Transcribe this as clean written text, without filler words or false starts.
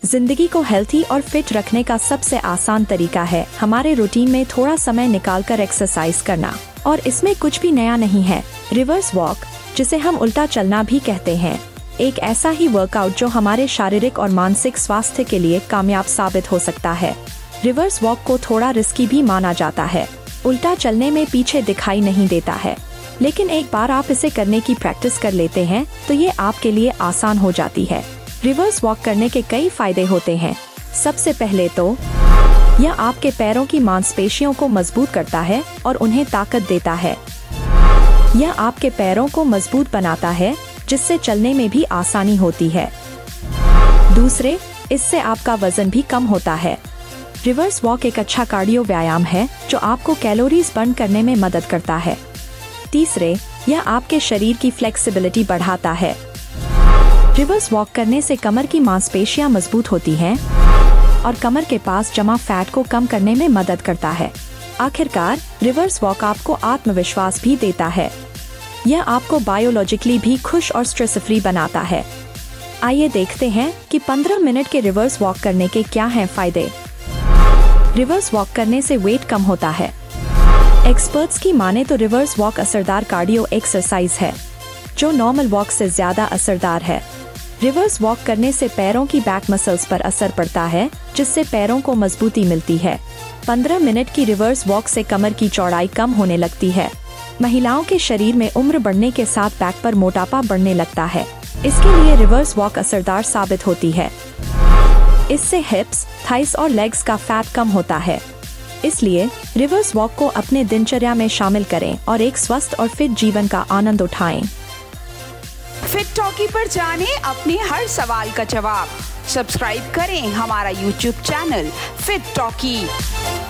जिंदगी को हेल्थी और फिट रखने का सबसे आसान तरीका है हमारे रूटीन में थोड़ा समय निकालकर एक्सरसाइज करना, और इसमें कुछ भी नया नहीं है। रिवर्स वॉक, जिसे हम उल्टा चलना भी कहते हैं, एक ऐसा ही वर्कआउट जो हमारे शारीरिक और मानसिक स्वास्थ्य के लिए कामयाब साबित हो सकता है। रिवर्स वॉक को थोड़ा रिस्की भी माना जाता है। उल्टा चलने में पीछे दिखाई नहीं देता है, लेकिन एक बार आप इसे करने की प्रैक्टिस कर लेते हैं तो ये आपके लिए आसान हो जाती है। रिवर्स वॉक करने के कई फायदे होते हैं। सबसे पहले तो यह आपके पैरों की मांसपेशियों को मजबूत करता है और उन्हें ताकत देता है। यह आपके पैरों को मजबूत बनाता है, जिससे चलने में भी आसानी होती है। दूसरे, इससे आपका वजन भी कम होता है। रिवर्स वॉक एक अच्छा कार्डियो व्यायाम है जो आपको कैलोरीज बर्न करने में मदद करता है। तीसरे, यह आपके शरीर की फ्लेक्सिबिलिटी बढ़ाता है। रिवर्स वॉक करने से कमर की मांसपेशियां मजबूत होती हैं और कमर के पास जमा फैट को कम करने में मदद करता है। आखिरकार, रिवर्स वॉक आपको आत्मविश्वास भी देता है। यह आपको बायोलॉजिकली भी खुश और स्ट्रेस फ्री बनाता है। आइए देखते हैं कि 15 मिनट के रिवर्स वॉक करने के क्या हैं फायदे। रिवर्स वॉक करने से वेट कम होता है। एक्सपर्ट्स की माने तो रिवर्स वॉक असरदार कार्डियो एक्सरसाइज है, जो नॉर्मल वॉक से ज्यादा असरदार है। रिवर्स वॉक करने से पैरों की बैक मसल्स पर असर पड़ता है, जिससे पैरों को मजबूती मिलती है। 15 मिनट की रिवर्स वॉक से कमर की चौड़ाई कम होने लगती है। महिलाओं के शरीर में उम्र बढ़ने के साथ बैक पर मोटापा बढ़ने लगता है, इसके लिए रिवर्स वॉक असरदार साबित होती है। इससे हिप्स, थाइस और लेग्स का फैट कम होता है। इसलिए रिवर्स वॉक को अपने दिनचर्या में शामिल करें और एक स्वस्थ और फिट जीवन का आनंद उठाएं। फिट टॉकी पर जानें अपने हर सवाल का जवाब। सब्सक्राइब करें हमारा YouTube चैनल फिट टॉकी।